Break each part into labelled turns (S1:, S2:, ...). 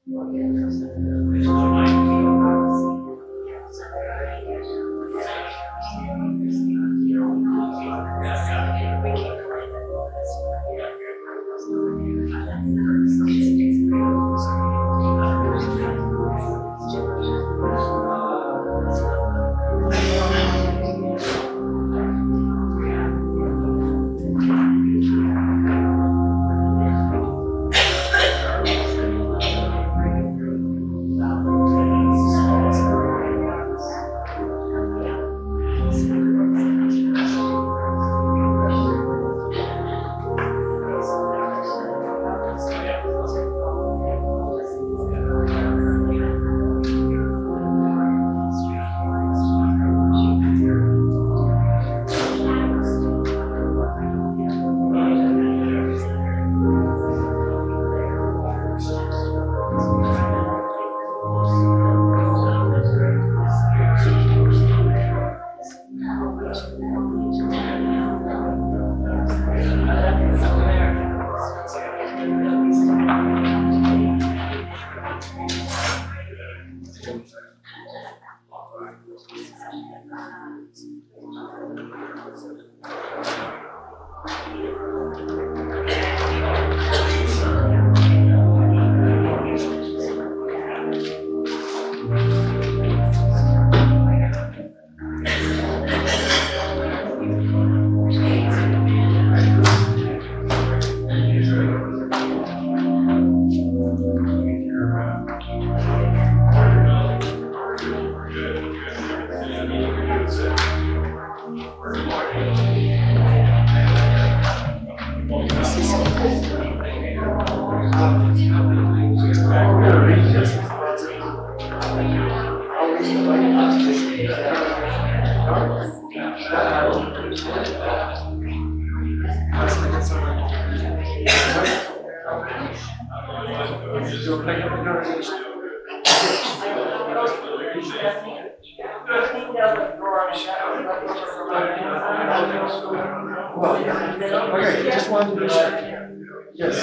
S1: Okay, just wanted to be sure. Yes.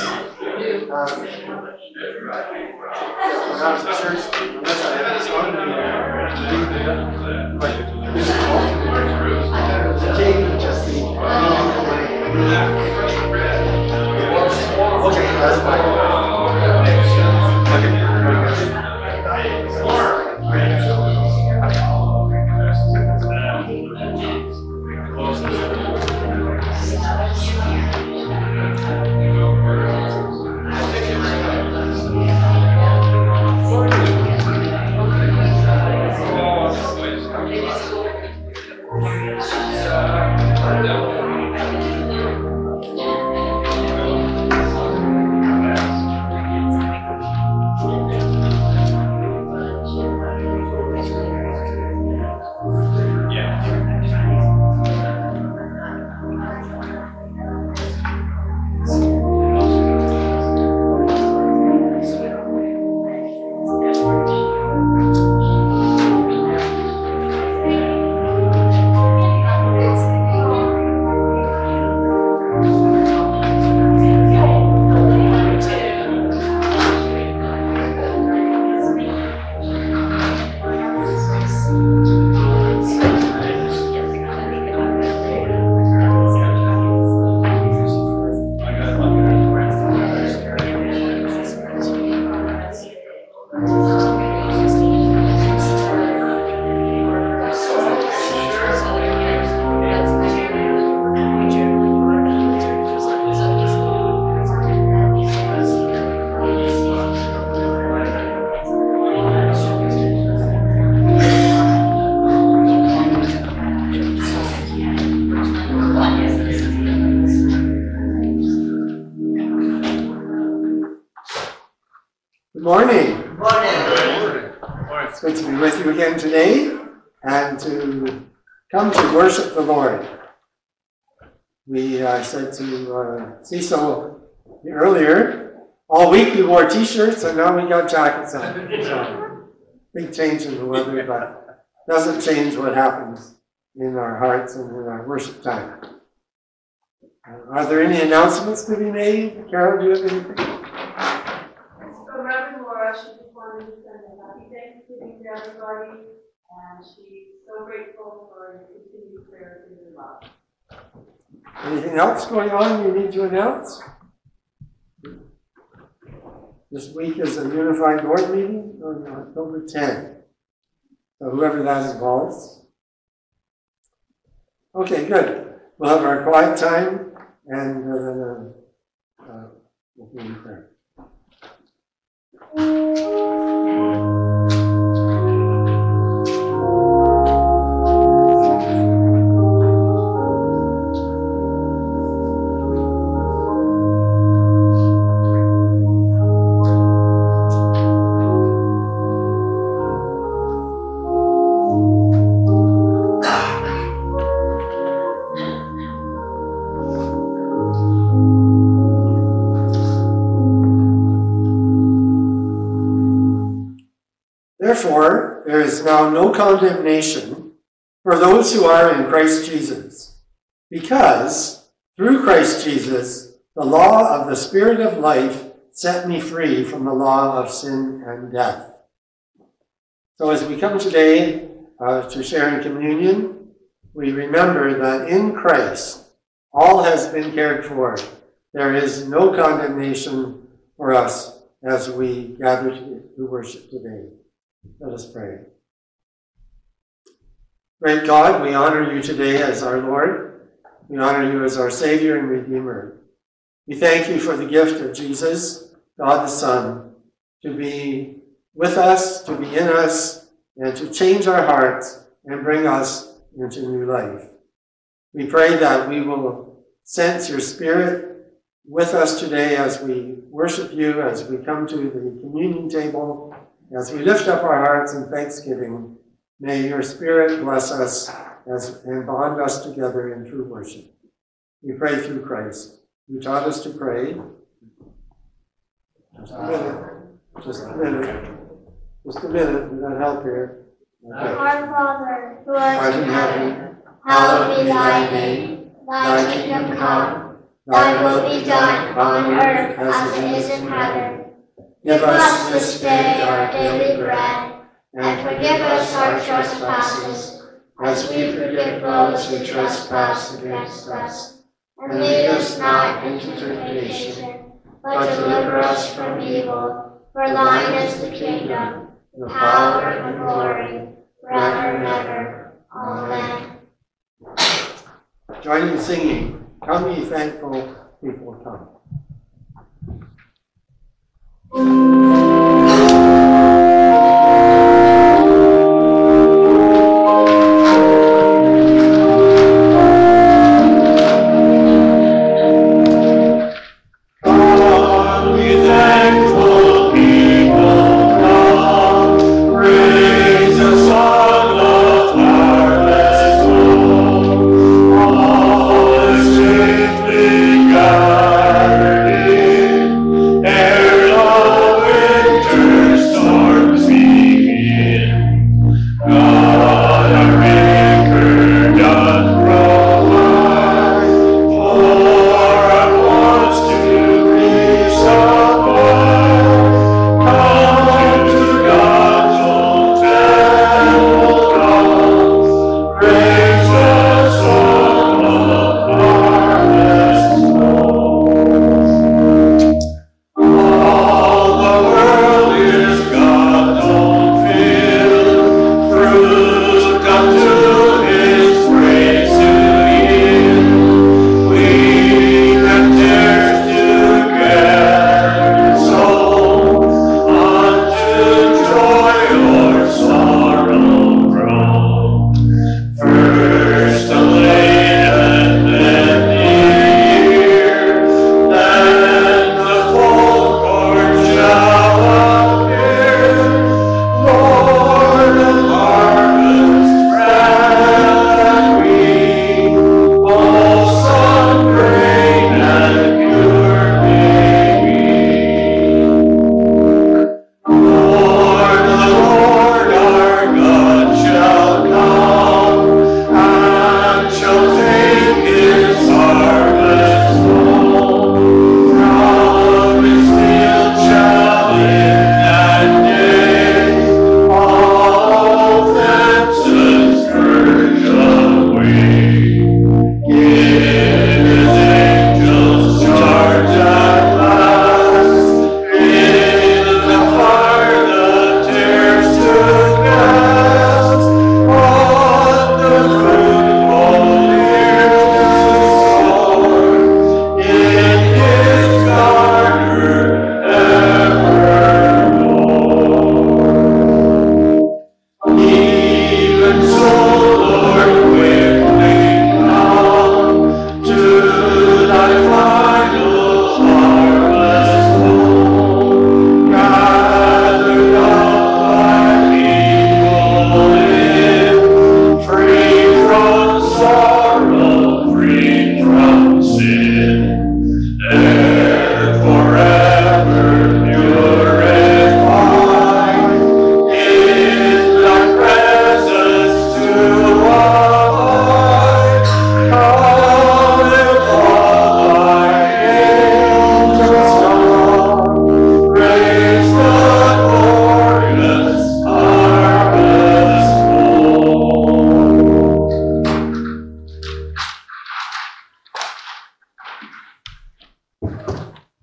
S1: When I was at church, unless I had a song, just the okay, that's fine. Good morning. Good morning. It's good to be with you again today and to come to worship the Lord. We said to Cecil earlier, all week we wore t-shirts and now we got jackets on. So, big change in the weather, but doesn't change what happens in our hearts and in our worship time. Are there any announcements to be made? Carol, do you have anything?
S2: Reverend Laura, she just wanted to send a happy Thanksgiving to everybody, and she's so grateful for your continued prayers and your love.
S1: Anything else going on you need to announce? This week is a unified board meeting on October 10th. So whoever that involves. Okay, good. We'll have our quiet time and then we'll be in prayer. Therefore, there is now no condemnation for those who are in Christ Jesus, because through Christ Jesus, the law of the Spirit of life set me free from the law of sin and death. So as we come today to share in communion, we remember that in Christ, all has been cared for. There is no condemnation for us as we gather to worship today. Let us pray. Great God, we honor you today as our Lord. We honor you as our Savior and Redeemer. We thank you for the gift of Jesus, God the Son, to be with us, to be in us, and to change our hearts and bring us into new life. We pray that we will sense your Spirit with us today as we worship you, as we come to the communion table, as we lift up our hearts in thanksgiving. May your Spirit bless us and bond us together in true worship. We pray through Christ. You taught us to pray. Just a minute. We've got help here. Okay.
S3: Our Father, who art in heaven, hallowed be thy name. Thy kingdom come, thy will be done on earth as it is in heaven. Give us this day our daily bread, and forgive us our trespasses, as we forgive those who trespass against us. And lead us not into temptation, but deliver us from evil. For thine is the kingdom, the power, and the glory, forever and ever. Amen.
S1: Join in singing, "Come ye thankful people, come."
S4: God.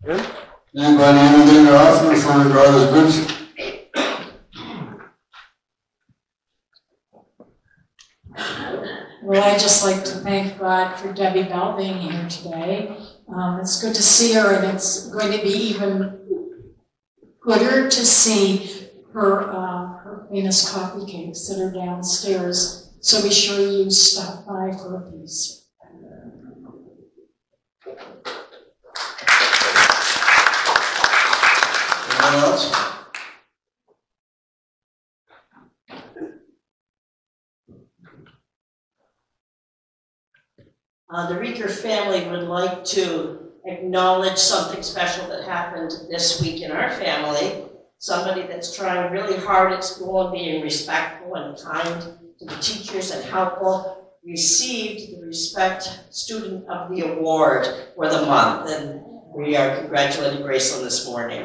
S4: Anybody, anything to offer for God is good?
S5: Well, I'd just like to thank God for Debbie Bell being here today. It's good to see her, and it's going to be even gooder to see her famous coffee cakes that are downstairs. So be sure you stop by for a piece.
S4: Anyone else?
S6: The Rieger family would like to acknowledge something special that happened this week in our family. Somebody that's trying really hard at school and being respectful and kind to the teachers and helpful received the Respect Student of the Award for the month. And we are congratulating Gracelyn this morning.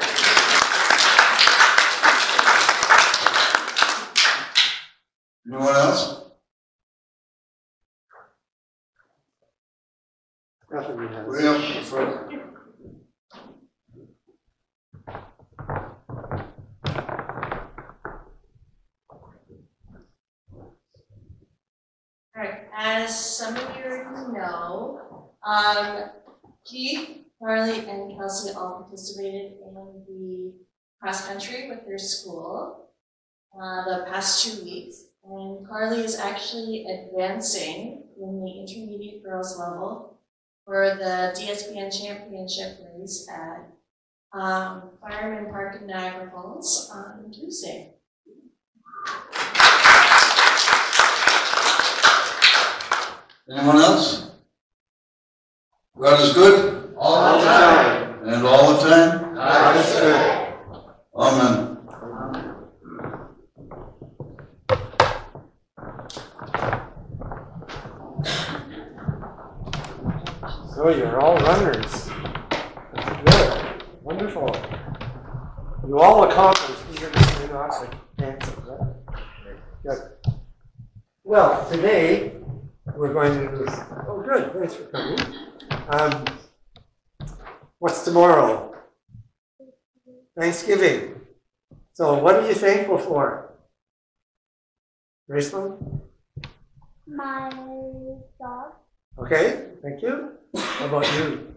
S4: Anyone else?
S1: Nothing has.
S4: William, Fred.
S7: All right, as some of you already know, Keith, Carly, and Kelsey all participated in the cross country with their school the past 2 weeks. And Carly is actually advancing in the intermediate girls level for the DSBN championship race at Fireman Park in Niagara Falls on Tuesday.
S4: Anyone else? God is good?
S1: All the time.
S4: And all the time?
S1: God is good.
S4: Amen.
S1: So you're all runners. That's good. Wonderful. You all accomplished even if you're not the dancers, right? Good. Well, today we're going to. Oh, good. Thanks for coming. What's tomorrow? Thanksgiving. So, what are you thankful for? Gracelyn?
S3: My dog.
S1: Okay, thank you. How about you?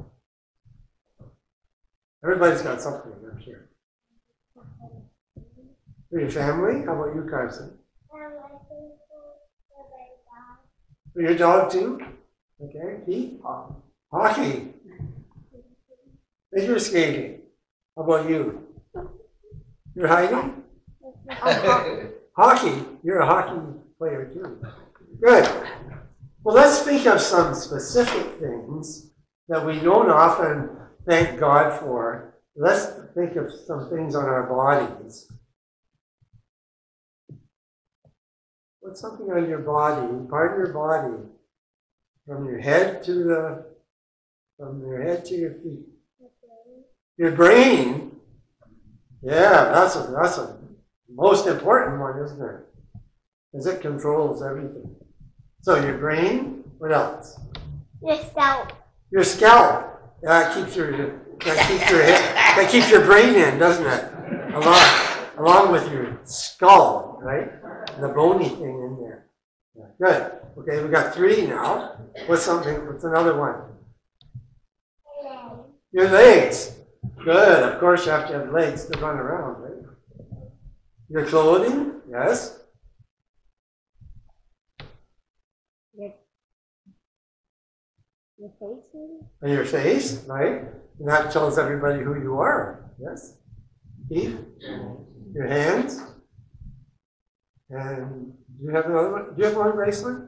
S1: Everybody's got something, I'm sure. For your family? How about you, Carson? For your dog, too? Okay, Keith? Hockey. Figure skating. How about you? You're hiding? Hockey. You're a hockey player, too. Good. Well, let's think of some specific things that we don't often thank God for. Let's think of some things on our bodies. What's something on your body, part of your body, from your head to your feet? Your brain. Yeah, that's a most important one, isn't it? Because it controls everything. So your brain, what else?
S3: Your scalp.
S1: Your scalp. That keeps your brain in, doesn't it? Along with your skull, right? The bony thing in there. Yeah, good. Okay, we got 3 now. What's another one? Your legs. Good. Of course, you have to have legs to run around, right? Your clothing. Yes.
S3: Your face, maybe?
S1: And your face, right? And that tells everybody who you are. Yes. Keith. Your hands. And do you have another one? Do you have one, Gracelyn?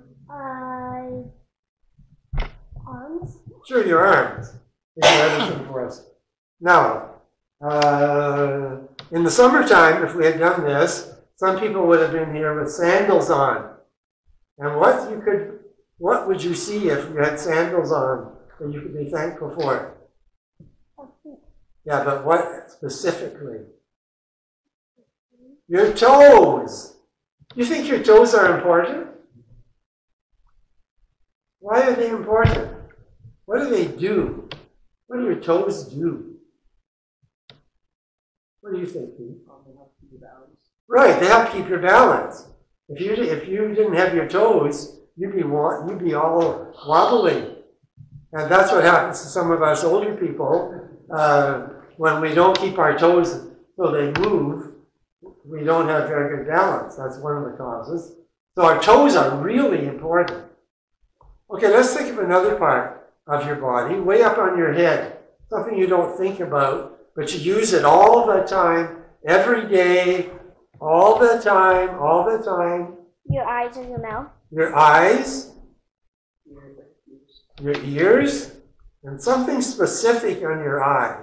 S3: Arms.
S1: Sure, your arms. You do everything for us. Now, in the summertime, if we had done this, some people would have been here with sandals on. And what would you see if you had sandals on that you could be thankful for? Yeah, but what specifically? Your toes. You think your toes are important? Why are they important? What do they do? What do your toes do? What do you think, Pete? Right, they help keep your balance. If you didn't have your toes, you'd be all wobbly. And that's what happens to some of us older people. When we don't keep our toes so they move, we don't have very good balance. That's one of the causes. So our toes are really important. Okay, let's think of another part of your body, way up on your head. Something you don't think about, but you use it all the time, every day, all the time, all the time.
S3: Your eyes and your mouth.
S1: Your eyes, your ears, and something specific on your eyes.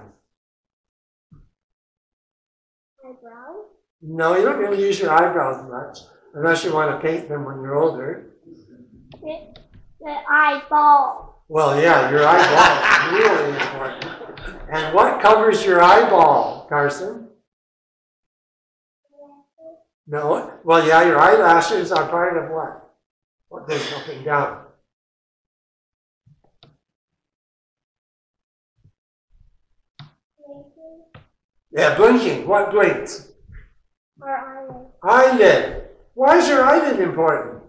S3: Eyebrows.
S1: No, you don't really use your eyebrows much, unless you want to paint them when you're older.
S3: The eyeball.
S1: Well, yeah, your eyeball is really important. And what covers your eyeball, Carson? No? Well, yeah, your eyelashes are part of what? What goes up and down? Yeah, blinking. What blinks?
S3: Or eyelid.
S1: Eyelid. Why is your eyelid important?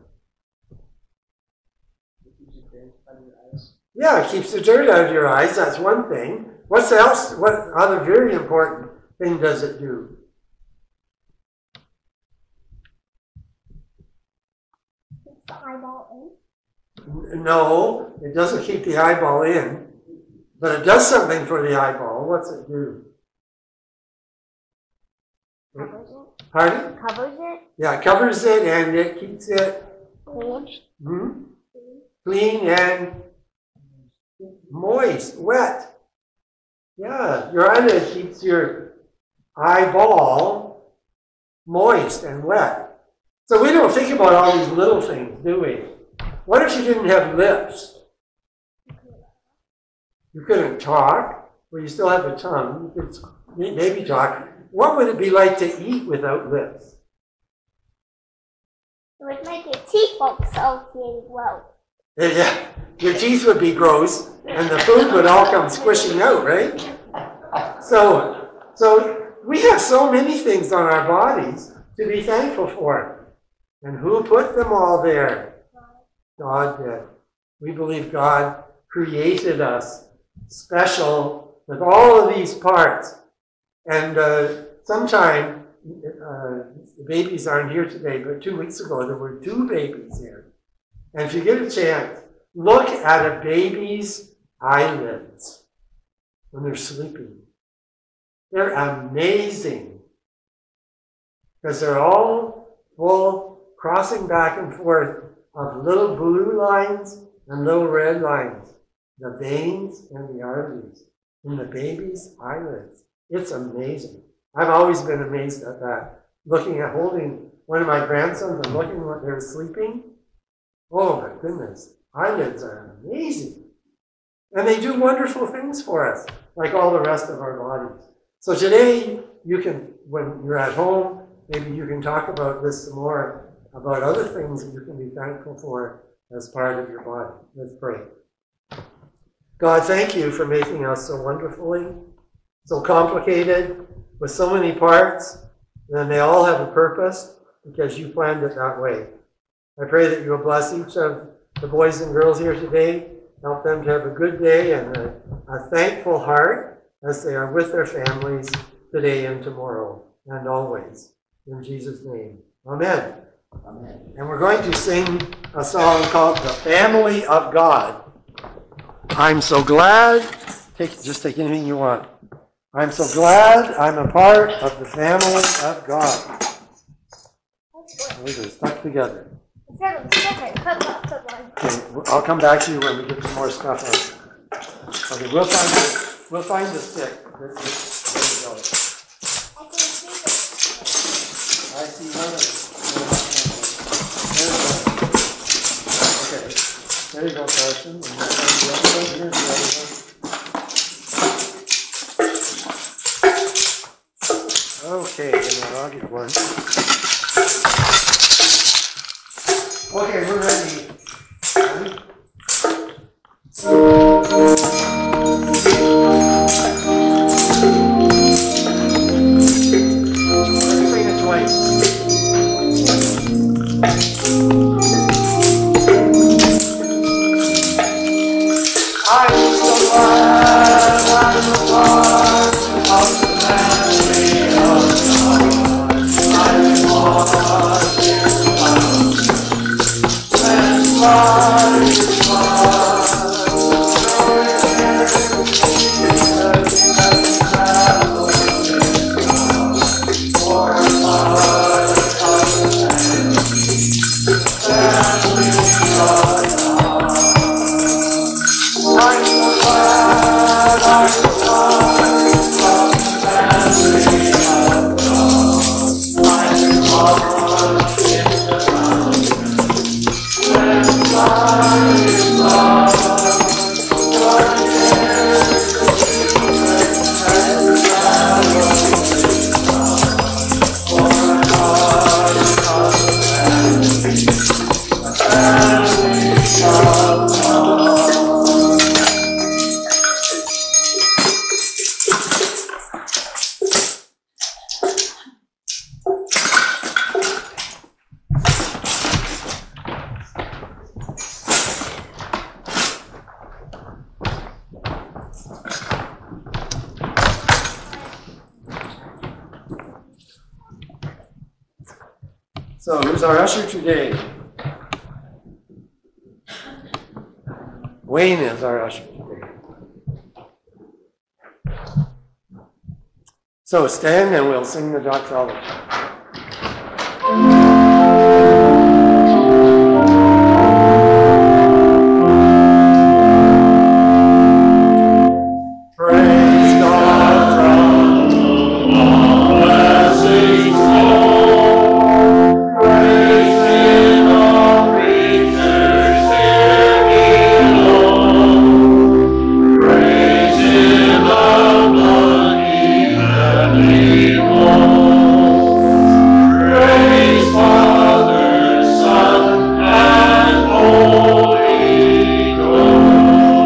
S1: Yeah, it keeps the dirt out of your eyes. That's one thing. What's else? What other very important thing does it do?
S3: Keeps the eyeball in.
S1: No, it doesn't keep the eyeball in, but it does something for the eyeball. What's it do?
S3: Covers it.
S1: Pardon?
S3: Covers it.
S1: Yeah, it covers it and it keeps it
S3: Clean.
S1: clean and moist, wet. Yeah, your eyelid keeps your eyeball moist and wet. So we don't think about all these little things, do we? What if you didn't have lips? You couldn't talk. Well, you still have a tongue. You could maybe talk. What would it be like to eat without lips?
S3: It would make your teeth look so really well.
S1: Yeah, your teeth would be gross, and the food would all come squishing out, right? So we have so many things on our bodies to be thankful for. And who put them all there? God did. We believe God created us special with all of these parts. And sometime, the babies aren't here today, but 2 weeks ago there were 2 babies here. And if you get a chance, look at a baby's eyelids when they're sleeping. They're amazing because they're all full, crossing back and forth of little blue lines and little red lines, the veins and the arteries in the baby's eyelids. It's amazing. I've always been amazed at that. Holding one of my grandsons and looking when they're sleeping. Oh my goodness, eyelids are amazing. And they do wonderful things for us, like all the rest of our bodies. So today, you can, when you're at home, maybe you can talk about this some more, about other things that you can be thankful for as part of your body. Let's pray. God, thank you for making us so wonderfully, so complicated, with so many parts, and they all have a purpose because you planned it that way. I pray that you will bless each of the boys and girls here today, help them to have a good day and a thankful heart as they are with their families today and tomorrow and always. In Jesus' name, amen. Amen. And we're going to sing a song called The Family of God. I'm so glad, just take anything you want. I'm so glad I'm a part of the family of God. They're stuck together. Okay, I'll come back to you when we get some more stuff on. Okay, we'll find the stick. There you go. I see one. Okay, there you go, Carson. And we'll find the other one. Here's the other one. Okay, then I'll get one. Okay, we're ready. So, who's our usher today? Wayne is our usher today. So, stand and we'll sing the Doxology. Praise God from all blessings flow. Praise Him, all creatures here below. Praise Him above the heavenly hosts. Praise Father, Son, and Holy Ghost.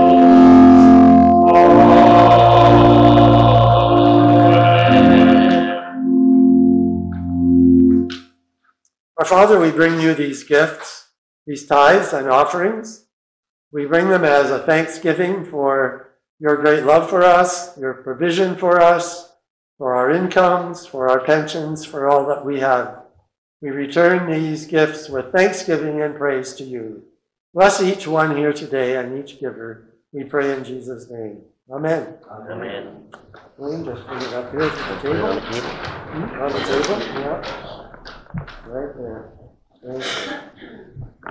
S1: Our Father, we bring you these gifts, these tithes and offerings. We bring them as a thanksgiving for your great love for us, your provision for us, for our incomes, for our pensions, for all that we have. We return these gifts with thanksgiving and praise to you. Bless each one here today and each giver. We pray in Jesus' name. Amen.
S8: Amen.
S1: Wayne, just bring it up here to the table. On the table? Yeah. Right there. Thank you.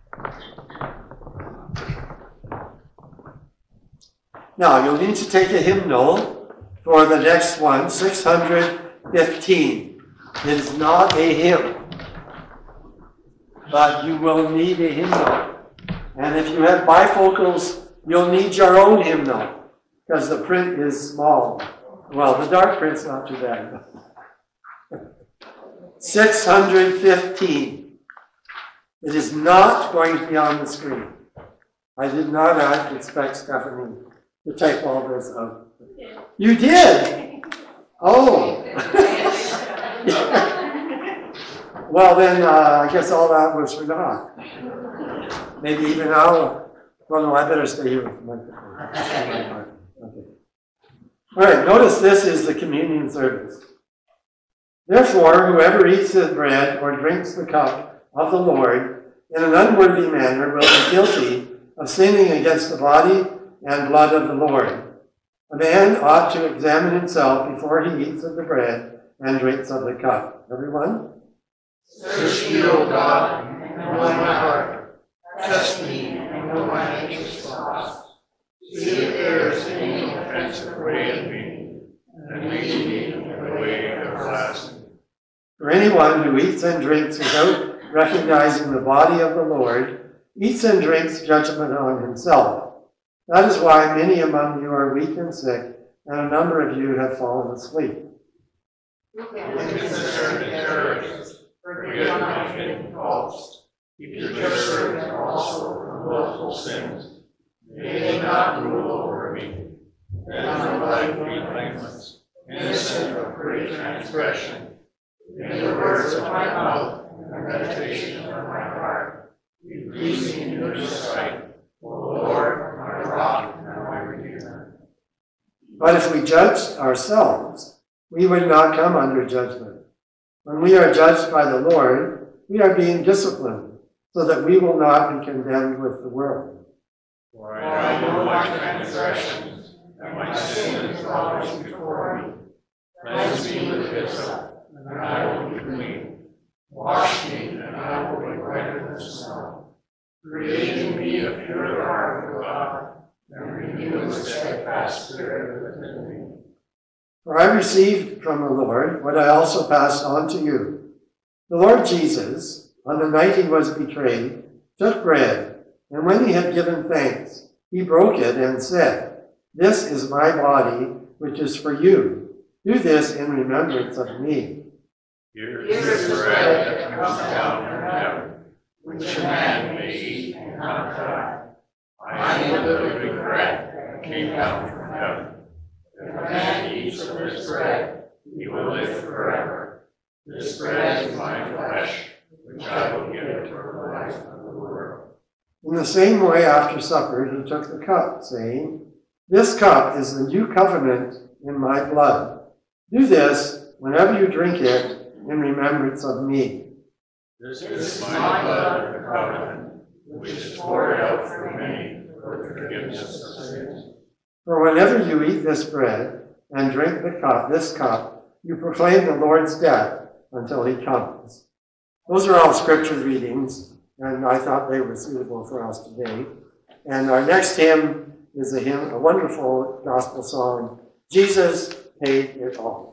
S1: Now, you'll need to take a hymnal for the next one, 615. It is not a hymn, but you will need a hymnal. And if you have bifocals, you'll need your own hymnal, because the print is small. Well, the dark print's not too bad. 615. It is not going to be on the screen. I did not expect Stephanie to type all this out. You did? Oh. Well, then I guess all that was for naught. Maybe even now. Well, no, I better stay here with the microphone. Okay. All right, notice this is the communion service. Therefore, whoever eats the bread or drinks the cup of the Lord in an unworthy manner will be guilty of sinning against the body and blood of the Lord. A man ought to examine himself before he eats of the bread and drinks of the cup. Everyone?
S9: Search me, O God, and know my heart. Test me, and know my anxious thoughts. See if there is any offensive way in me, and lead me in the way everlasting.
S1: For anyone who eats and drinks without recognizing the body of the Lord eats and drinks judgment on himself. That is why many among you are weak and sick, and a number of you have fallen asleep.
S9: Look concern the terrorists, forgive my hidden faults. Keep your servant also from willful sins. May they not rule over me. Then my life be blameless, innocent of great transgression. May the words of my mouth and the meditation of my heart be pleasing in your sight, O Lord, my rock and my redeemer.
S1: But if we judged ourselves, we would not come under judgment. When we are judged by the Lord, we are being disciplined, so that we will not be condemned with the world.
S9: For I know my transgressions, and my sin is always before me. Cleanse me with hyssop, and I will be clean. Wash me, and I will be whiter than snow. Create in me a pure heart, O God, and renew a steadfast spirit within me.
S1: For I received from the Lord what I also passed on to you. The Lord Jesus, on the night he was betrayed, took bread, and when he had given thanks, he broke it and said, "This is my body, which is for you. Do this in remembrance of me."
S9: Here is the bread that comes down from heaven, which a man may eat and not die. I am the living bread that came down from heaven. If a man eats of this bread, he will live forever. This bread is my flesh, which I will give for the life of the world.
S1: In the same way, after supper, he took the cup, saying, "This cup is the new covenant in my blood. Do this whenever you drink it in remembrance of me."
S9: This is my blood of the covenant, which is poured out for many for the forgiveness of sins.
S1: For whenever you eat this bread and drink this cup, you proclaim the Lord's death until he comes. Those are all scripture readings, and I thought they were suitable for us today. And our next hymn is a wonderful gospel song, "Jesus Paid It All."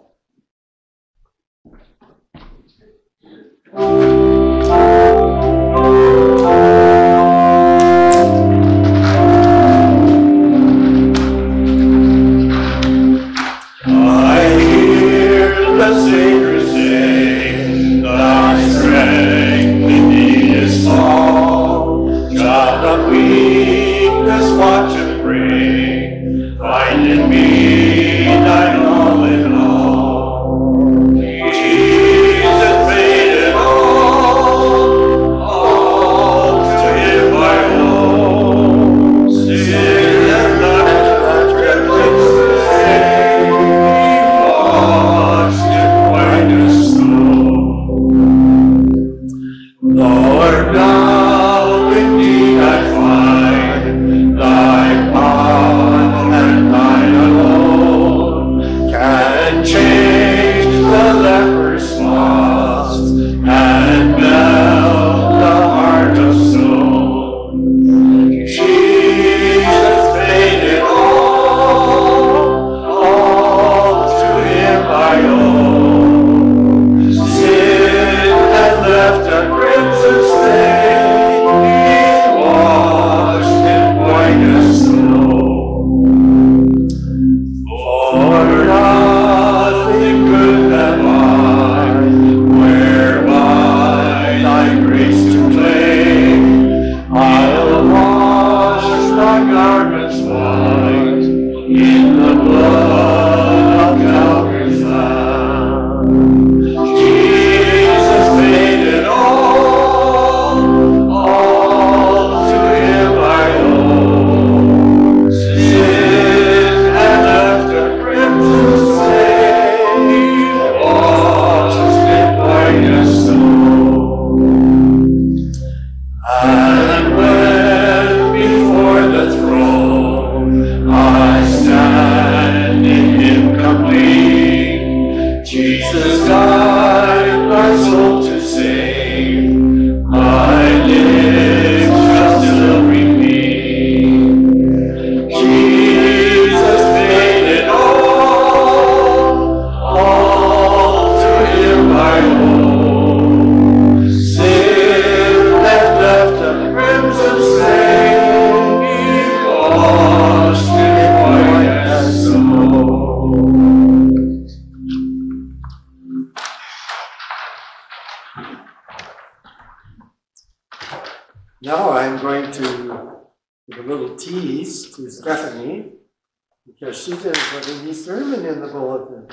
S1: Now I'm going to give a little tease to Stephanie, because she didn't put any sermon in the bulletin.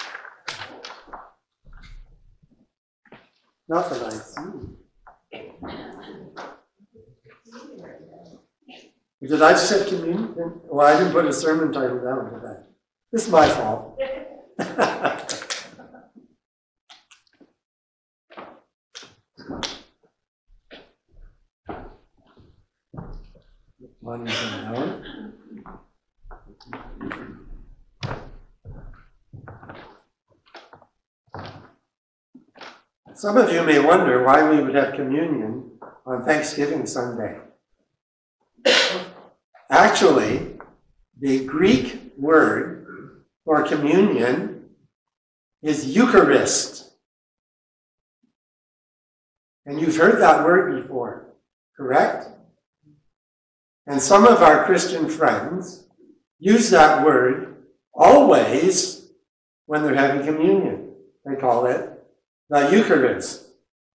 S1: Not that I see. Did I just have communion? Well, I didn't put a sermon title down, did I? This is my fault. Money's down. Some of you may wonder why we would have communion on Thanksgiving Sunday. Actually, the Greek word for communion is Eucharist. And you've heard that word before, correct? And some of our Christian friends use that word always when they're having communion. They call it the Eucharist.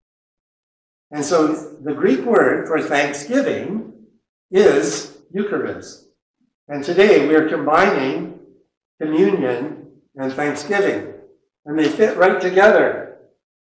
S1: And so the Greek word for Thanksgiving is Eucharist. And today we are combining communion and Thanksgiving. And they fit right together.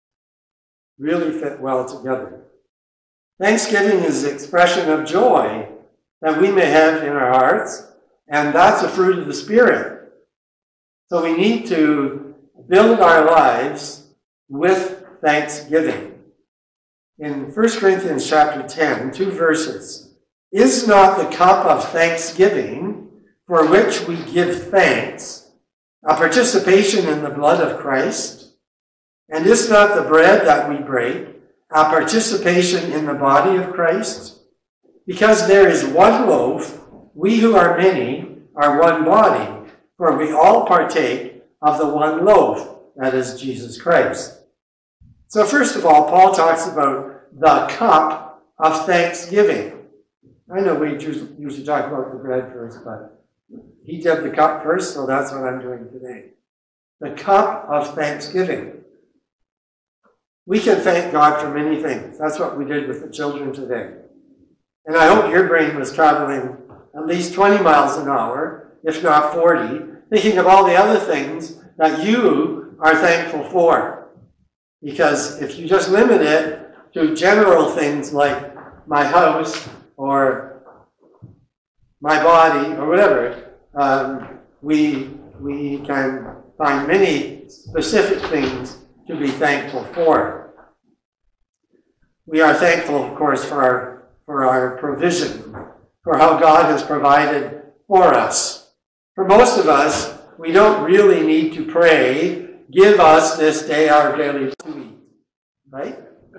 S1: Really fit well together. Thanksgiving is the expression of joy that we may have in our hearts, and that's a fruit of the Spirit. So we need to build our lives with thanksgiving. In 1 Corinthians chapter 10, 2 verses, is not the cup of thanksgiving for which we give thanks a participation in the blood of Christ? And is not the bread that we break a participation in the body of Christ? Because there is one loaf, we who are many are one body, for we all partake of the one loaf, that is Jesus Christ. So first of all, Paul talks about the cup of thanksgiving. I know we usually talk about the bread first, but he did the cup first, so that's what I'm doing today. The cup of thanksgiving. We can thank God for many things. That's what we did with the children today. And I hope your brain was traveling at least 20 miles an hour, if not 40, thinking of all the other things that you are thankful for. Because if you just limit it to general things like my house or my body or whatever, we can find many specific things to be thankful for. We are thankful, of course, for our provision, for how God has provided for us. For most of us, we don't really need to pray, give us this day our daily to eat, right?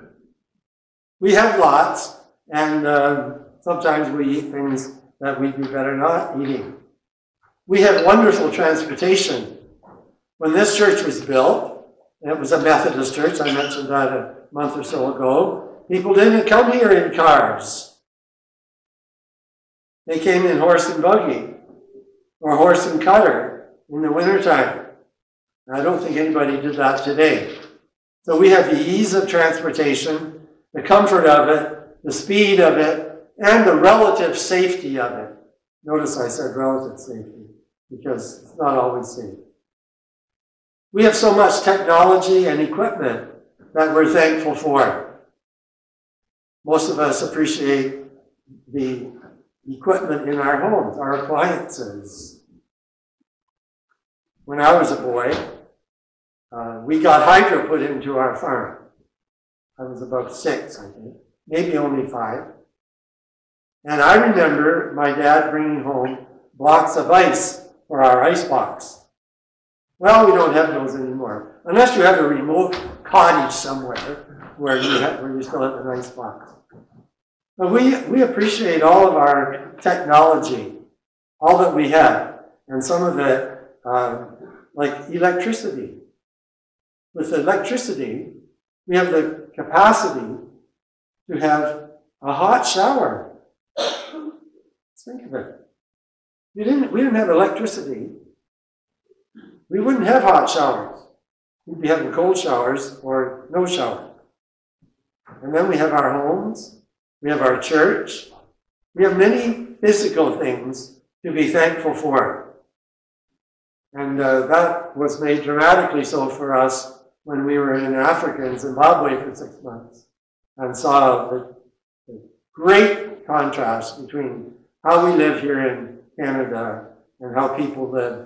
S1: We have lots, and sometimes we eat things that we'd be better not eating. We have wonderful transportation. When this church was built, and it was a Methodist church, I mentioned that a month or so ago, people didn't come here in cars. They came in horse and buggy, or horse and cutter in the wintertime. I don't think anybody did that today. So we have the ease of transportation, the comfort of it, the speed of it, and the relative safety of it. Notice I said relative safety, because it's not always safe. We have so much technology and equipment that we're thankful for. Most of us appreciate the equipment in our homes, our appliances. When I was a boy, we got hydro put into our farm. I was about 6, I think, maybe only 5. And I remember my dad bringing home blocks of ice for our ice box. Well, we don't have those anymore, unless you have a remote cottage somewhere where you still have an ice box. But we appreciate all of our technology, all that we have, and some of it, like electricity. With electricity, we have the capacity to have a hot shower. Let's think of it. We didn't have electricity. We wouldn't have hot showers. We'd be having cold showers or no shower. And then we have our homes. We have our church. We have many physical things to be thankful for. And that was made dramatically so for us when we were in Africa, in Zimbabwe for 6 months, and saw the great contrast between how we live here in Canada and how people live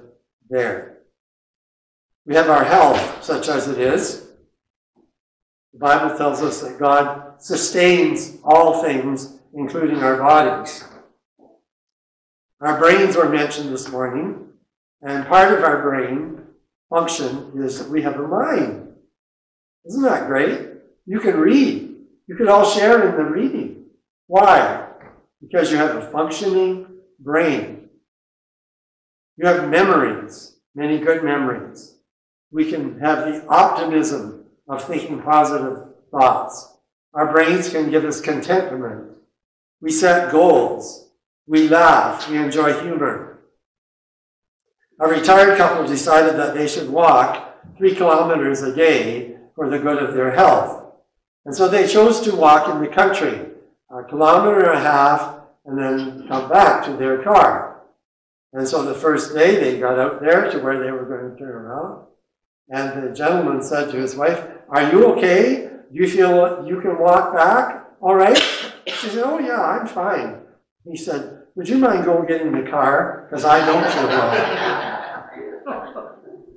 S1: there. We have our health, such as it is. The Bible tells us that God sustains all things, including our bodies. Our brains were mentioned this morning, and part of our brain function is that we have a mind. Isn't that great? You can read. You can all share in the reading. Why? Because you have a functioning brain. You have memories, many good memories. We can have the optimism of thinking positive thoughts. Our brains can give us contentment. We set goals. We laugh. We enjoy humor. A retired couple decided that they should walk 3 kilometers a day for the good of their health. And so they chose to walk in the country, 1.5 kilometers, and then come back to their car. And so the first day they got out there to where they were going to turn around. And the gentleman said to his wife, "Are you okay? Do you feel you can walk back all right?" She said, "Oh yeah, I'm fine." He said, "Would you mind going get in the car? Because I don't feel well."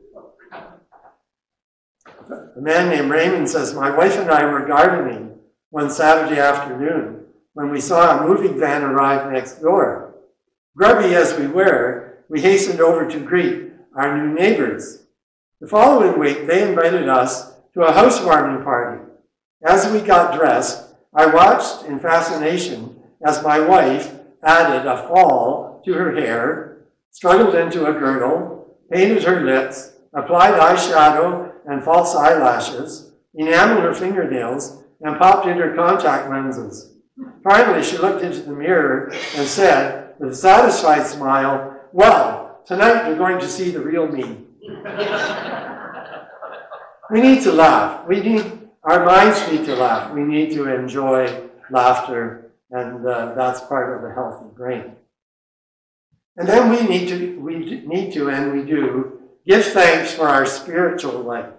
S1: A man named Raymond says, "My wife and I were gardening one Saturday afternoon when we saw a moving van arrive next door. Grubby as we were, we hastened over to greet our new neighbors. The following week, they invited us to a housewarming party. As we got dressed, I watched in fascination as my wife added a fall to her hair, struggled into a girdle, painted her lips, applied eyeshadow and false eyelashes, enameled her fingernails, and popped in her contact lenses. Finally, she looked into the mirror and said, with a satisfied smile, 'Well, tonight you're going to see the real me.'" We need to laugh. Our minds need to laugh. We need to enjoy laughter, and that's part of a healthy brain. And then we need to, and we do, give thanks for our spiritual life.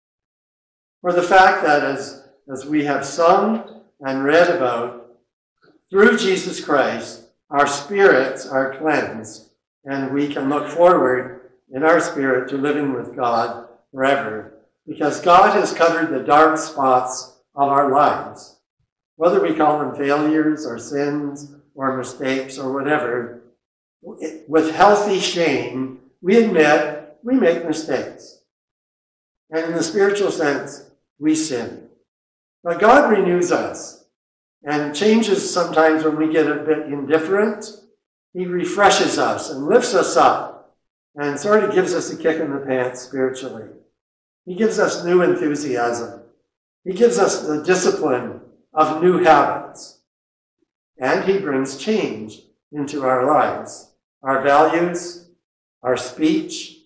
S1: For the fact that as we have sung and read about, through Jesus Christ, our spirits are cleansed, and we can look forward in our spirit to living with God forever, because God has covered the dark spots of our lives. Whether we call them failures or sins or mistakes or whatever, with healthy shame, we admit we make mistakes. And in the spiritual sense, we sin. But God renews us and changes sometimes when we get a bit indifferent. He refreshes us and lifts us up and sort of gives us a kick in the pants spiritually. He gives us new enthusiasm. He gives us the discipline of new habits. And he brings change into our lives, our values, our speech,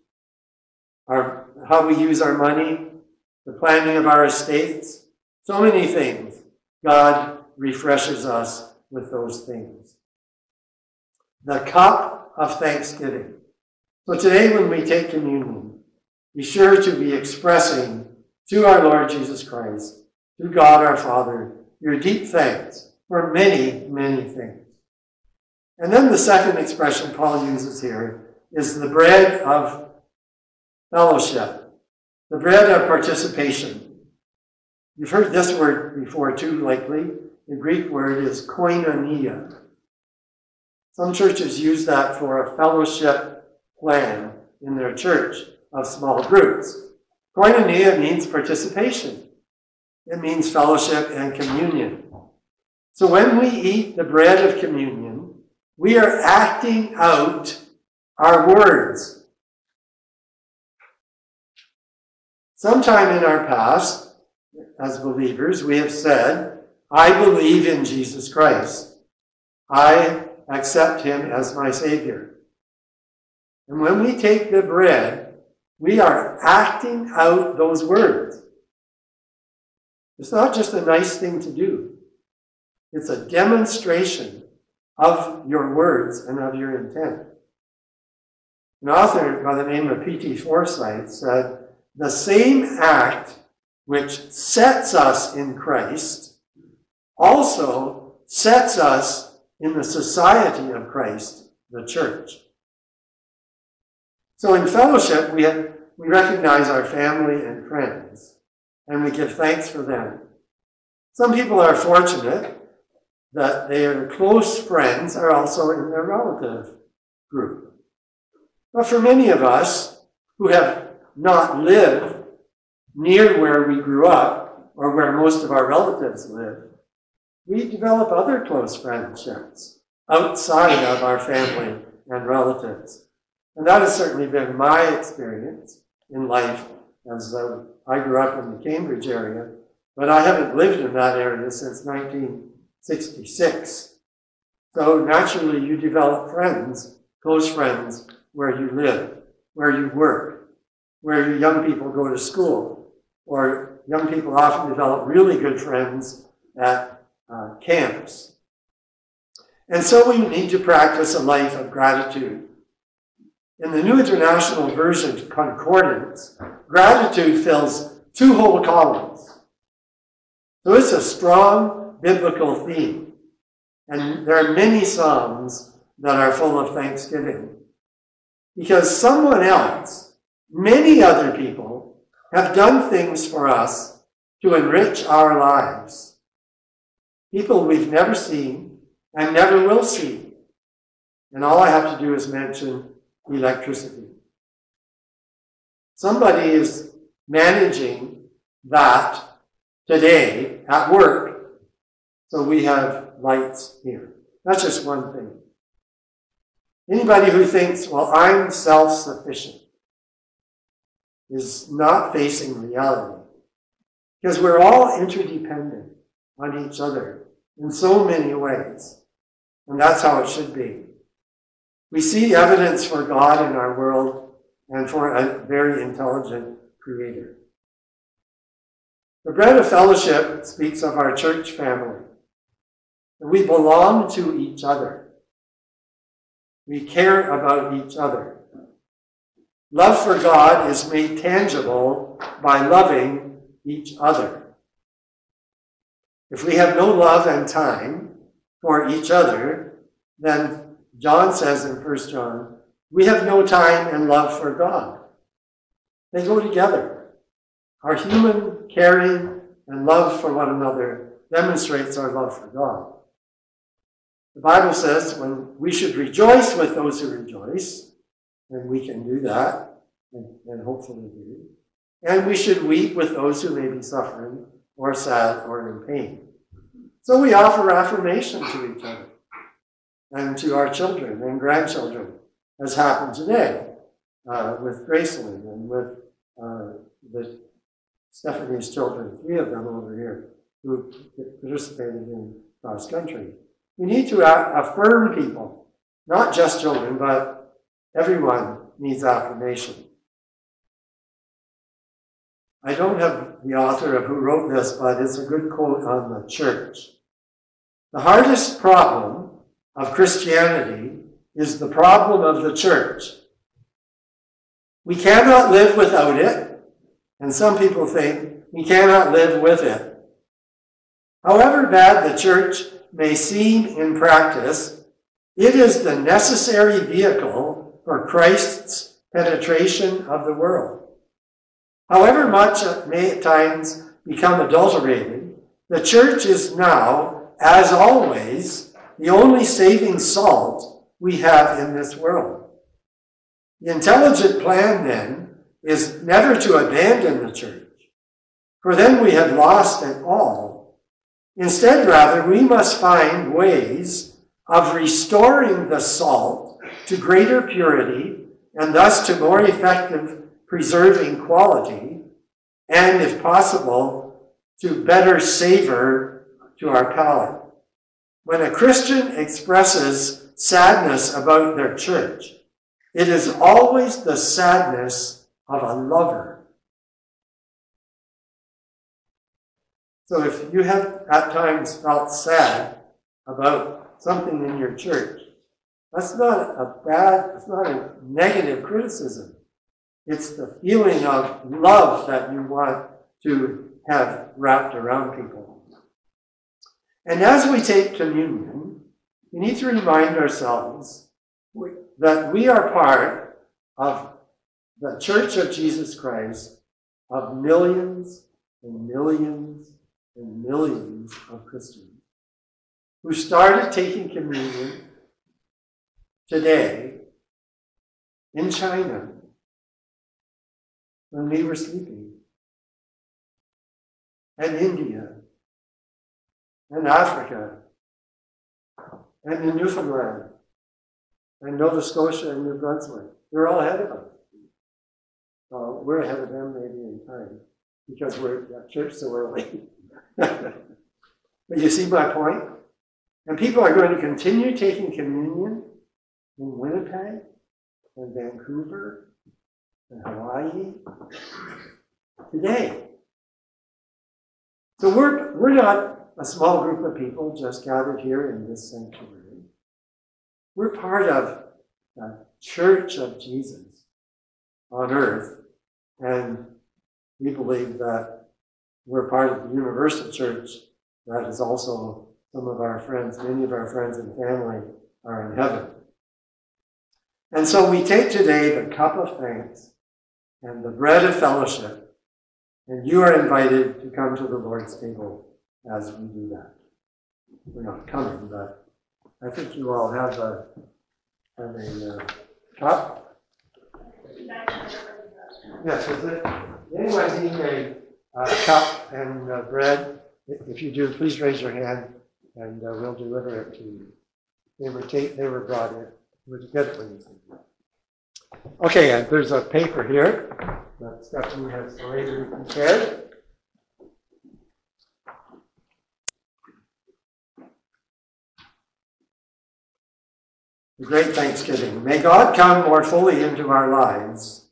S1: how we use our money, the planning of our estates, so many things. God refreshes us with those things. The cup of thanksgiving. So today when we take communion, be sure to be expressing to our Lord Jesus Christ, to God our Father, your deep thanks for many, many things. And then the second expression Paul uses here is the bread of fellowship, the bread of participation. You've heard this word before too, likely. The Greek word is koinonia. Some churches use that for a fellowship plan in their church of small groups. Koinonia means participation. It means fellowship and communion. So when we eat the bread of communion, we are acting out our words. Sometime in our past, as believers, we have said, "I believe in Jesus Christ. I accept him as my Savior." And when we take the bread, we are acting out those words. It's not just a nice thing to do. It's a demonstration of your words and of your intent. An author by the name of P.T. Forsyth said, "The same act which sets us in Christ also sets us in the society of Christ, the church." So in fellowship, we recognize our family and friends, and we give thanks for them. Some people are fortunate that their close friends are also in their relative group. But for many of us who have not lived near where we grew up or where most of our relatives live, we develop other close friendships outside of our family and relatives. And that has certainly been my experience in life, as I grew up in the Cambridge area, but I haven't lived in that area since 1966. So naturally you develop friends, close friends, where you live, where you work, where your young people go to school, or young people often develop really good friends at camps. And so we need to practice a life of gratitude. In the New International Version Concordance, gratitude fills 2 whole columns. So it's a strong biblical theme. And there are many Psalms that are full of thanksgiving. Because someone else, many other people, have done things for us to enrich our lives. People we've never seen and never will see. And all I have to do is mention electricity. Somebody is managing that today at work, so we have lights here. That's just one thing. Anybody who thinks, well, I'm self-sufficient, is not facing reality. Because we're all interdependent on each other in so many ways. And that's how it should be. We see evidence for God in our world and for a very intelligent creator. The bread of fellowship speaks of our church family. We belong to each other. We care about each other. Love for God is made tangible by loving each other. If we have no love and time for each other, then John says in 1 John, we have no time and love for God. They go together. Our human caring and love for one another demonstrates our love for God. The Bible says when we should rejoice with those who rejoice, and we can do that, and hopefully do. And we should weep with those who may be suffering, or sad, or in pain. So we offer affirmation to each other, and to our children and grandchildren, as happened today with Gracelyn and with Stephanie's children, 3 of them over here, who participated in cross country. We need to affirm people, not just children, but everyone needs affirmation. I don't have the author of who wrote this, but it's a good quote on the church. The hardest problem of Christianity is the problem of the church. We cannot live without it, and some people think we cannot live with it. However bad the church may seem in practice, it is the necessary vehicle for Christ's penetration of the world. However much it may at times become adulterated, the church is now, as always, the only saving salt we have in this world. The intelligent plan, then, is never to abandon the church, for then we have lost it all. Instead, rather, we must find ways of restoring the salt to greater purity and thus to more effective preserving quality, and, if possible, to better savor to our palate. When a Christian expresses sadness about their church, it is always the sadness of a lover. So if you have at times felt sad about something in your church, that's not it's not a negative criticism. It's the feeling of love that you want to have wrapped around people. And as we take communion, we need to remind ourselves that we are part of the Church of Jesus Christ of millions and millions and millions of Christians who started taking communion today in China when we were sleeping, and India, and Africa, and in Newfoundland, and Nova Scotia and New Brunswick. They're all ahead of us. We're ahead of them maybe in time because we're at church so early. But you see my point? And people are going to continue taking communion in Winnipeg and Vancouver and Hawaii today. So we're not a small group of people just gathered here in this sanctuary. We're part of the Church of Jesus on earth, and we believe that we're part of the universal church that is also some of our friends, many of our friends and family are in heaven. And so we take today the cup of thanks and the bread of fellowship, and you are invited to come to the Lord's table as we do that. We're not coming, but I think you all have a cup. Yes, is it? Anyone need a cup and bread? If you do, please raise your hand, and we'll deliver it to you. They were brought in. We'll get it when you see it. Okay, and there's a paper here that Stephanie has already prepared. The Great Thanksgiving. May God come more fully into our lives.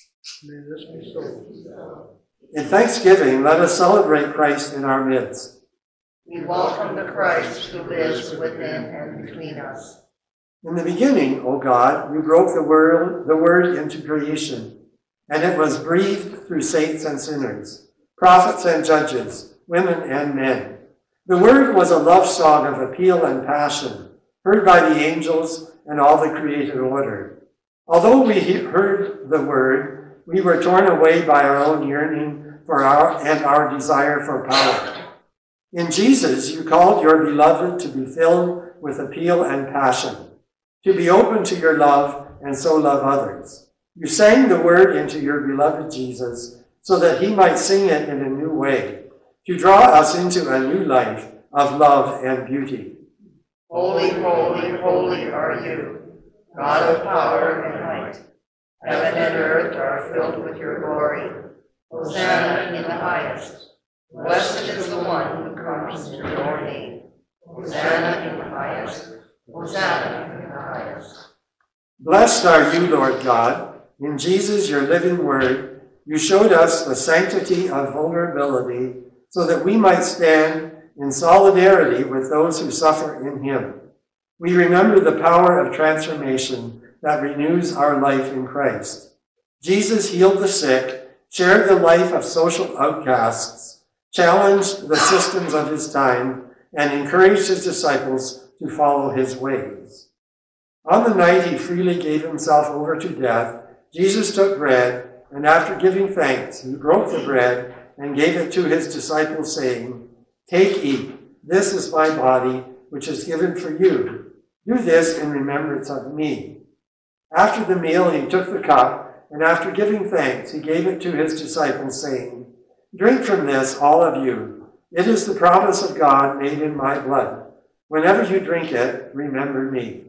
S1: May this be so. In thanksgiving, let us celebrate Christ in our midst.
S8: We welcome the Christ who lives within and between us.
S1: In the beginning, O God, you broke the word into creation, and it was breathed through saints and sinners, prophets and judges, women and men. The word was a love song of appeal and passion, heard by the angels and all the created order. Although we heard the word, we were torn away by our own yearning for our desire for power. In Jesus, you called your beloved to be filled with appeal and passion, to be open to your love and so love others. You sang the word into your beloved Jesus so that he might sing it in a new way, to draw us into a new life of love and beauty.
S8: Holy, holy, holy are you, God of power and might. Heaven and earth are filled with your glory. Hosanna in the highest. Blessed is the one who comes in your name. Hosanna in the highest. Hosanna in the highest.
S1: Blessed are you, Lord God. In Jesus, your living word, you showed us the sanctity of vulnerability so that we might stand in solidarity with those who suffer in him. We remember the power of transformation that renews our life in Christ. Jesus healed the sick, shared the life of social outcasts, challenged the systems of his time, and encouraged his disciples to follow his ways. On the night he freely gave himself over to death, Jesus took bread, and after giving thanks, he broke the bread and gave it to his disciples, saying, "Take, eat. This is my body, which is given for you. Do this in remembrance of me." After the meal, he took the cup, and after giving thanks, he gave it to his disciples, saying, "Drink from this, all of you. It is the promise of God made in my blood. Whenever you drink it, remember me."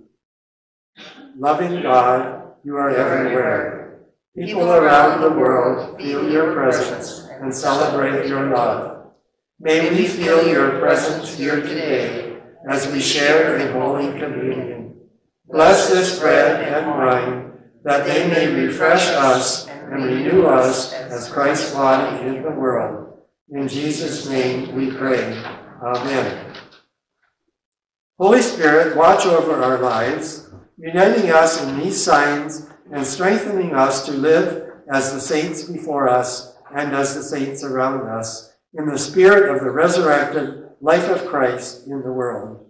S1: Loving God, you are everywhere. People around the world feel your presence and celebrate your love. May we feel your presence here today as we share in Holy Communion. Bless this bread and wine, that they may refresh us and renew us as Christ's body in the world. In Jesus' name we pray. Amen. Holy Spirit, watch over our lives, uniting us in these signs and strengthening us to live as the saints before us and as the saints around us, in the spirit of the resurrected life of Christ in the world.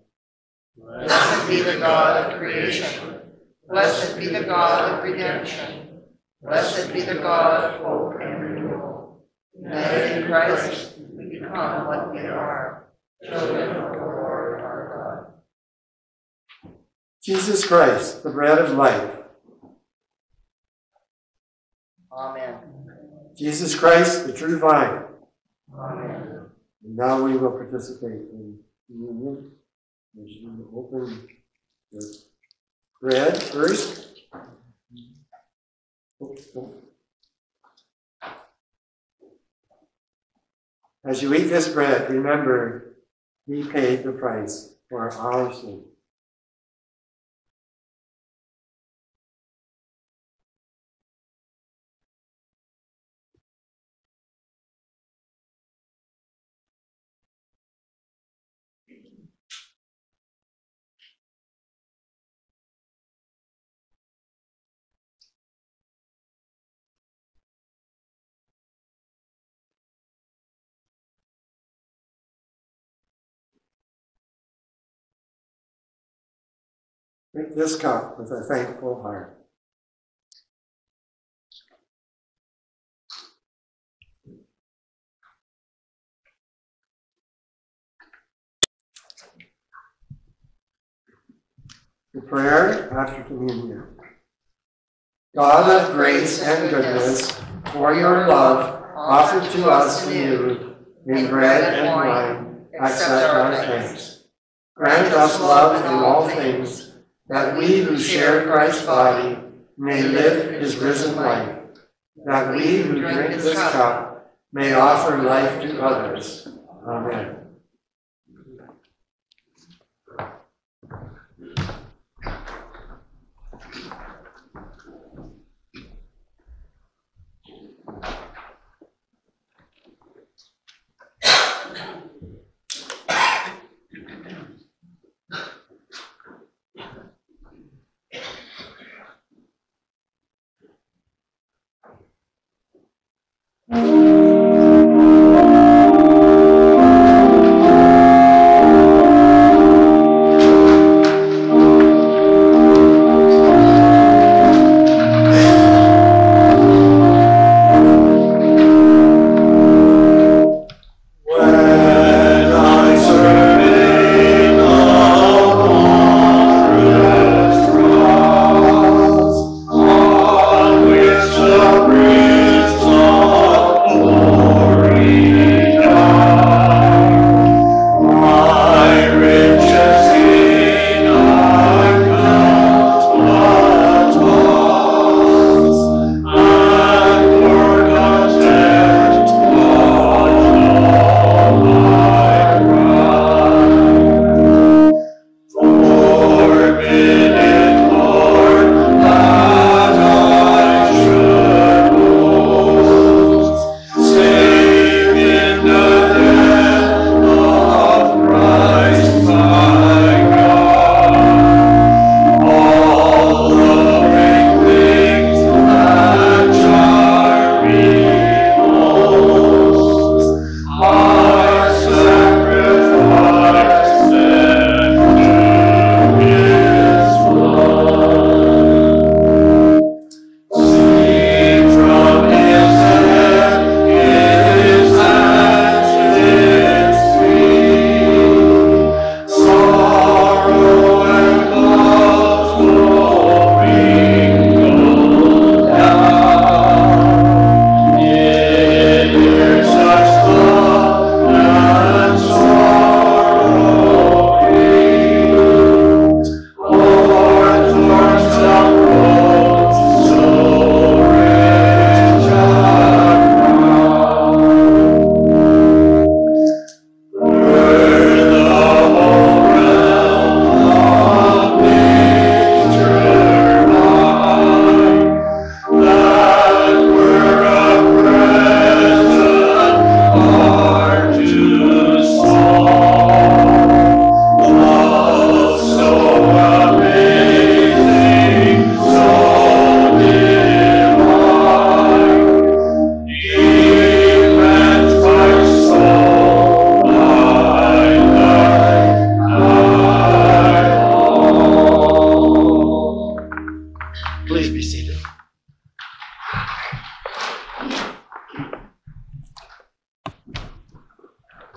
S8: Blessed be the God of creation. Blessed be the God of redemption. Blessed be the God of hope and renewal. United in Christ, we become what we are, children of the Lord our God.
S1: Jesus Christ, the bread of life.
S8: Amen.
S1: Jesus Christ, the true vine.
S8: Amen.
S1: And now we will participate in communion. As you open the bread first. As you eat this bread, remember, He paid the price for our sin. Drink this cup with a thankful heart. The prayer after communion. God of grace and goodness, for your love offered to us anew in bread and wine, accept our thanks. Grant us love in all things, that we who share Christ's body may live his risen life, that we who drink this cup may offer life to others. Amen.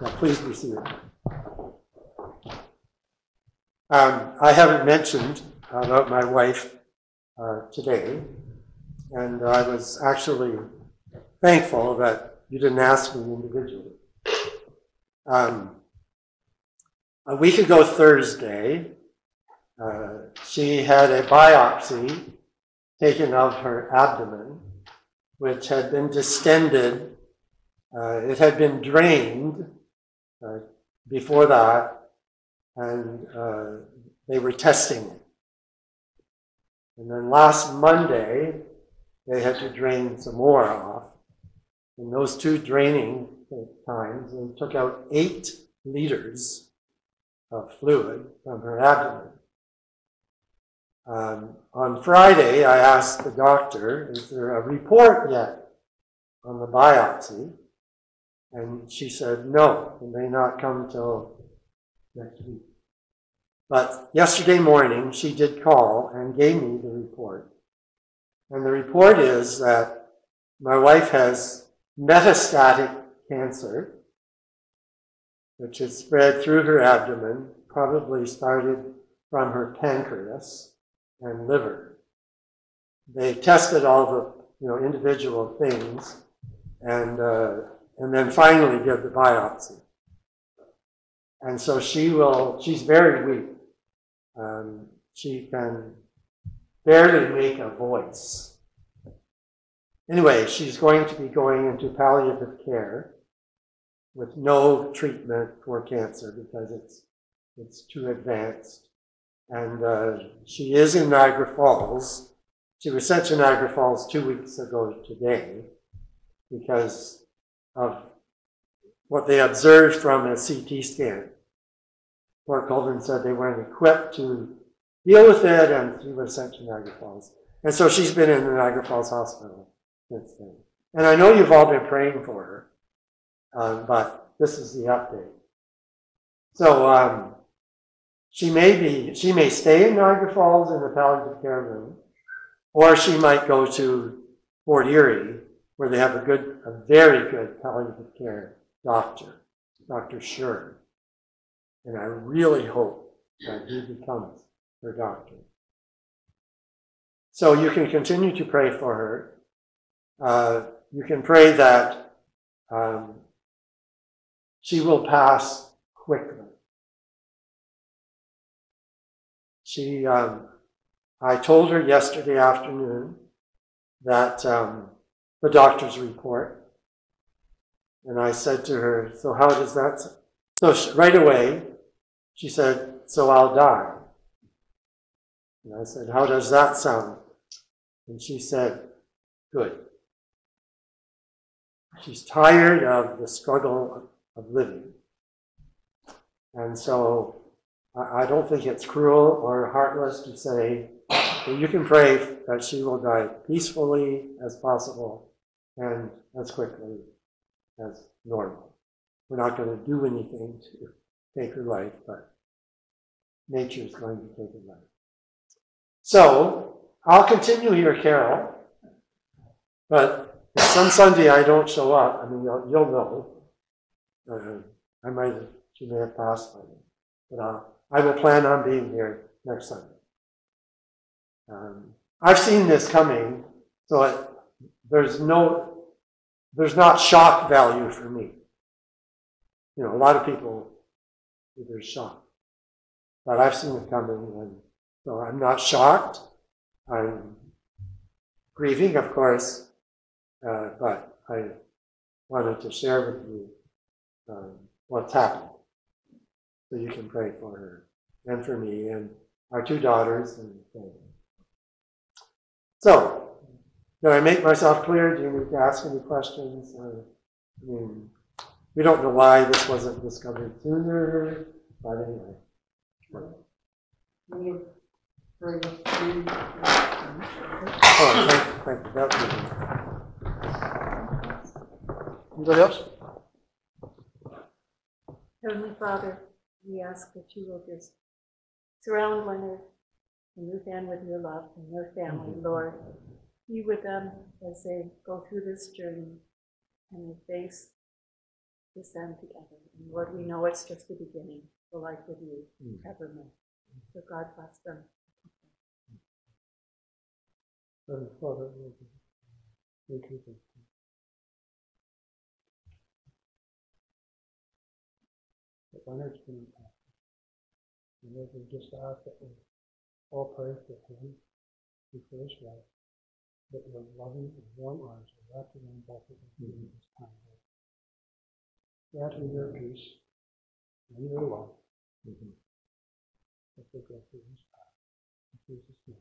S1: Please be seated. I haven't mentioned about my wife today, and I was actually thankful that you didn't ask me individually. A week ago Thursday, she had a biopsy taken of her abdomen, which had been distended. It had been drained before that, and they were testing it. And then last Monday, they had to drain some more off. And those two draining times, they took out 8 liters of fluid from her abdomen. On Friday, I asked the doctor, is there a report yet on the biopsy? And she said, no, it may not come till next week. But yesterday morning, she did call and gave me the report. And the report is that my wife has metastatic cancer, which has spread through her abdomen, probably started from her pancreas and liver. They tested all the individual things, and then finally did the biopsy. And so she's very weak. She can barely make a voice. Anyway, she's going to be going into palliative care with no treatment for cancer because it's too advanced. And she is in Niagara Falls. She was sent to Niagara Falls 2 weeks ago today because of what they observed from a CT scan. Fort Colvin said they weren't equipped to deal with it, and she was sent to Niagara Falls. And so she's been in the Niagara Falls Hospital since then. And I know you've all been praying for her, but this is the update. So she may stay in Niagara Falls in the palliative care room, or she might go to Fort Erie, where they have a very good palliative care doctor, Dr. Schur. And I really hope that he becomes her doctor. So you can continue to pray for her. You can pray that she will pass quickly. I told her yesterday afternoon that the doctor's report, and I said to her, so how does that, so right away, she said, so I'll die. And I said, how does that sound? And she said, good. She's tired of the struggle of living. And so I don't think it's cruel or heartless to say that you can pray that she will die peacefully as possible and as quickly as normal. We're not going to do anything to take her life, but nature is going to take her life. So I'll continue here, Carol, but if some Sunday I don't show up, I mean, you'll know. She may have passed by then, but I will plan on being here next Sunday. I've seen this coming, so there's not shock value for me. A lot of people, there's shock. But I've seen it coming, and so I'm not shocked. I'm grieving, of course, but I wanted to share with you what's happened. So you can pray for her and for me and our 2 daughters and family. So, did I make myself clear? Do you need to ask any questions? We don't know why this wasn't discovered sooner, but anyway.
S5: Thank you.
S1: Oh, thank you. Anybody else?
S2: Heavenly Father, we ask that you will just surround Leonard and Ruth-Ann with your love and their family, Lord. Be with them as they go through this journey and they face this end together. And Lord, we know it's just the beginning, the life with you evermore. So God bless them.
S1: Father, thank you. That Leonard's been impacted. And Lord, we just ask that we all pray for him and for his wife, that your loving and warm arms are wrapped around both of them during this time. Grant him your peace and your love as they go through this path. In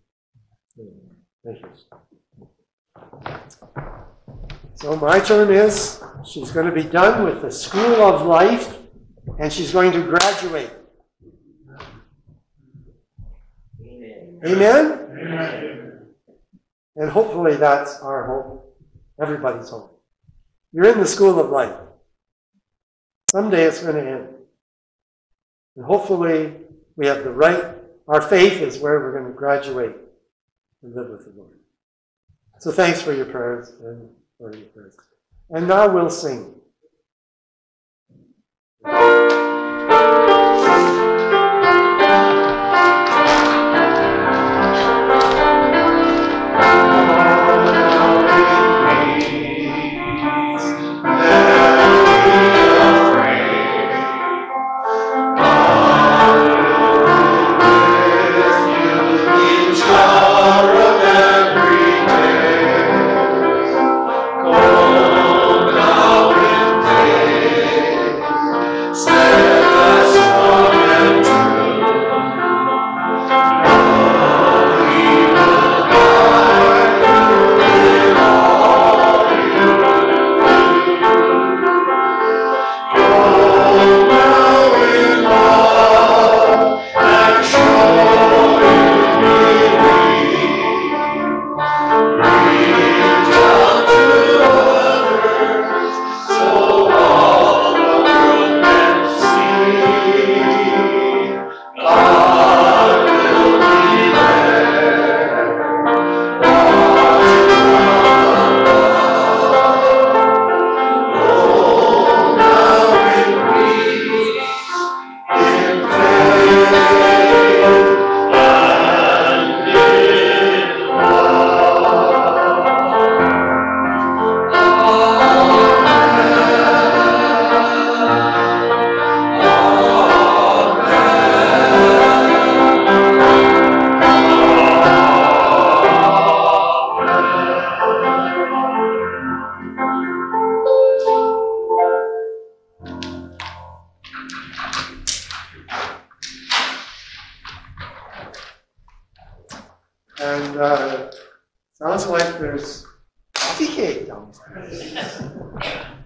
S1: Jesus' name. Thank you. So my turn is, she's going to be done with the School of Life, and she's going to graduate. Amen? Amen. And hopefully that's our hope, everybody's hope. You're in the School of Life. Someday it's going to end. And hopefully we have the right, our faith is where we're going to graduate and live with the Lord. So thanks for your prayers and for your prayers. And now we'll sing. And sounds like there's coffee cake downstairs.